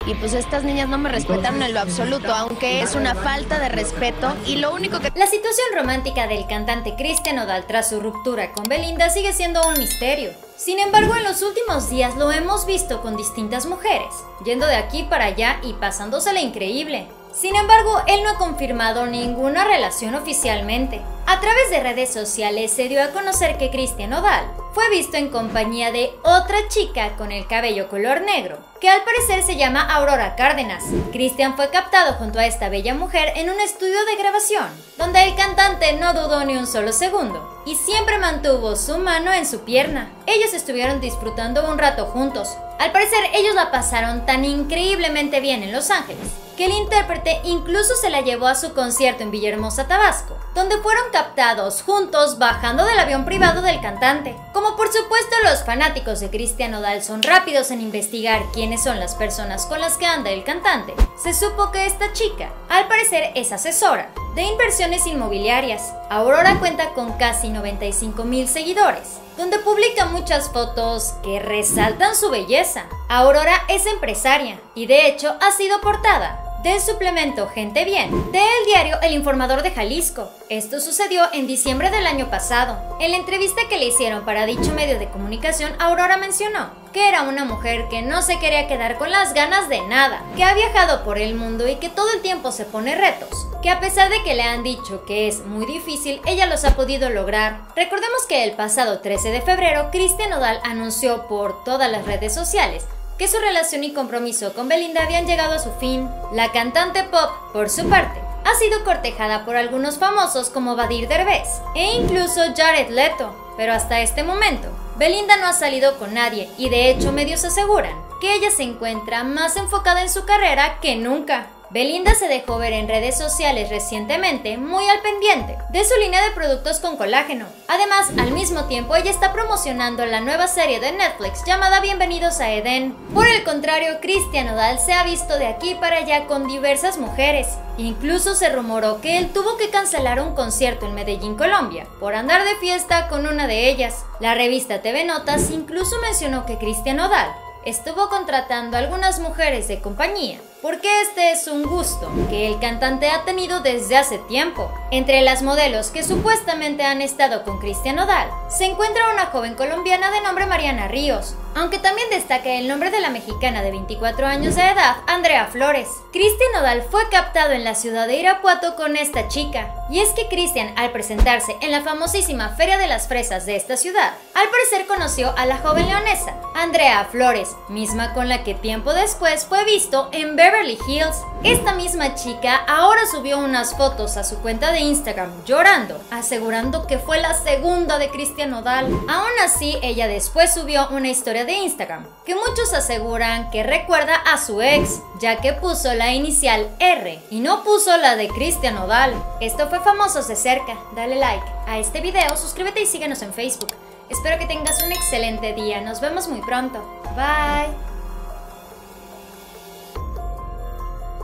Y pues estas niñas no me respetaron en lo absoluto, aunque es una falta de respeto. Y lo único que... La situación romántica del cantante Cristian Nodal tras su ruptura con Belinda sigue siendo un misterio. Sin embargo, en los últimos días lo hemos visto con distintas mujeres, yendo de aquí para allá y pasándosela increíble. Sin embargo, él no ha confirmado ninguna relación oficialmente. A través de redes sociales se dio a conocer que Cristian Nodal fue visto en compañía de otra chica con el cabello color negro, que al parecer se llama Aurora Cárdenas. Cristian fue captado junto a esta bella mujer en un estudio de grabación, donde el cantante no dudó ni un solo segundo y siempre mantuvo su mano en su pierna. Ellos estuvieron disfrutando un rato juntos. Al parecer, ellos la pasaron tan increíblemente bien en Los Ángeles que el intérprete incluso se la llevó a su concierto en Villahermosa, Tabasco, donde fueron captados juntos bajando del avión privado del cantante. Como por supuesto los fanáticos de Cristian Nodal son rápidos en investigar quiénes son las personas con las que anda el cantante, se supo que esta chica, al parecer, es asesora de inversiones inmobiliarias. Aurora cuenta con casi 95,000 seguidores, donde publica muchas fotos que resaltan su belleza. Aurora es empresaria y de hecho ha sido portada del suplemento Gente Bien del diario El Informador de Jalisco. Esto sucedió en diciembre del año pasado. En la entrevista que le hicieron para dicho medio de comunicación, Aurora mencionó que era una mujer que no se quería quedar con las ganas de nada, que ha viajado por el mundo y que todo el tiempo se pone retos, que a pesar de que le han dicho que es muy difícil, ella los ha podido lograr. Recordemos que el pasado 13 de febrero, Cristian Nodal anunció por todas las redes sociales que su relación y compromiso con Belinda habían llegado a su fin. La cantante pop, por su parte, ha sido cortejada por algunos famosos como Badir Derbez e incluso Jared Leto, pero hasta este momento, Belinda no ha salido con nadie y de hecho medios aseguran que ella se encuentra más enfocada en su carrera que nunca. Belinda se dejó ver en redes sociales recientemente muy al pendiente de su línea de productos con colágeno. Además, al mismo tiempo, ella está promocionando la nueva serie de Netflix llamada Bienvenidos a Edén. Por el contrario, Cristian Nodal se ha visto de aquí para allá con diversas mujeres. Incluso se rumoró que él tuvo que cancelar un concierto en Medellín, Colombia, por andar de fiesta con una de ellas. La revista TV Notas incluso mencionó que Cristian Nodal estuvo contratando a algunas mujeres de compañía, porque este es un gusto que el cantante ha tenido desde hace tiempo. Entre las modelos que supuestamente han estado con Cristian Nodal, se encuentra una joven colombiana de nombre Mariana Ríos, aunque también destaca el nombre de la mexicana de 24 años de edad, Andrea Flores. Cristian Nodal fue captado en la ciudad de Irapuato con esta chica, y es que Cristian, al presentarse en la famosísima Feria de las Fresas de esta ciudad, al parecer conoció a la joven leonesa, Andrea Flores, misma con la que tiempo después fue visto en Beverly Hills. Esta misma chica ahora subió unas fotos a su cuenta de Instagram llorando, asegurando que fue la segunda de Cristian Nodal. Aún así, ella después subió una historia de Instagram que muchos aseguran que recuerda a su ex, ya que puso la inicial R y no puso la de Cristian Nodal. Esto fue Famosos de Cerca. Dale like a este video, suscríbete y síguenos en Facebook. Espero que tengas un excelente día. Nos vemos muy pronto. Bye.